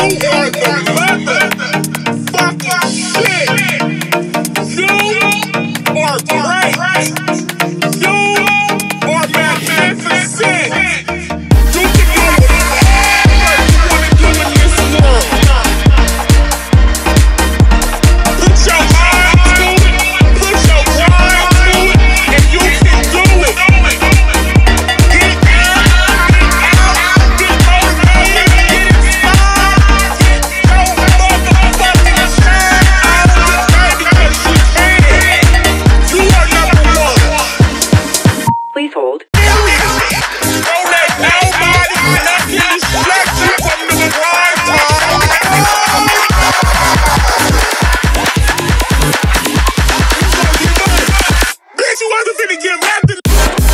are the motherfucking shit. You are great. You are magnificent. You can do whatever you want to do in this world. Put your mind to it, put your mind to it, and you can do it. Get out, get motivated, get inspired, get your motherfucking shine out because you can. You are number one. Please hold. Don't let nobody nothing distract you from the prime time. Bitch, you wasn't finna get wrapped in.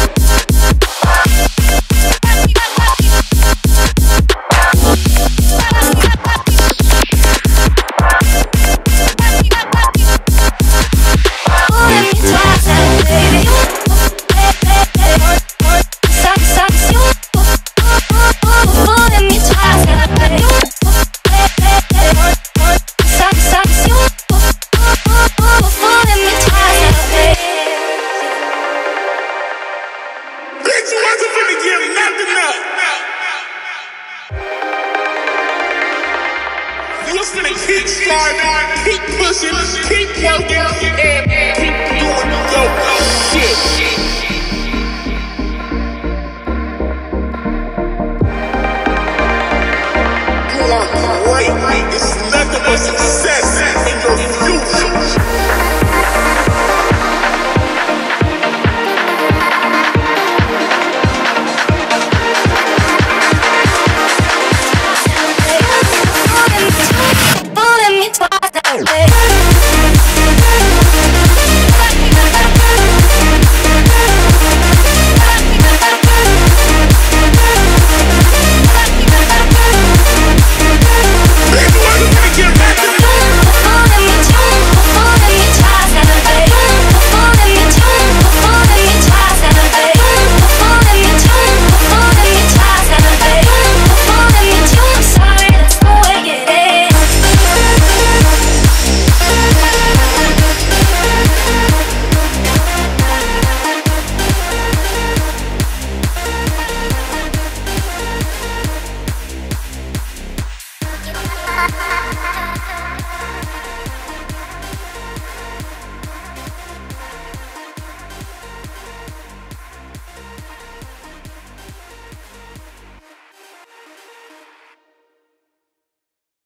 Bitch, you wasn't finna give nothing up. You was finna keep striving, keep pushing, keep working, and keep doing your shit. You are great. It's nothing but success in your future.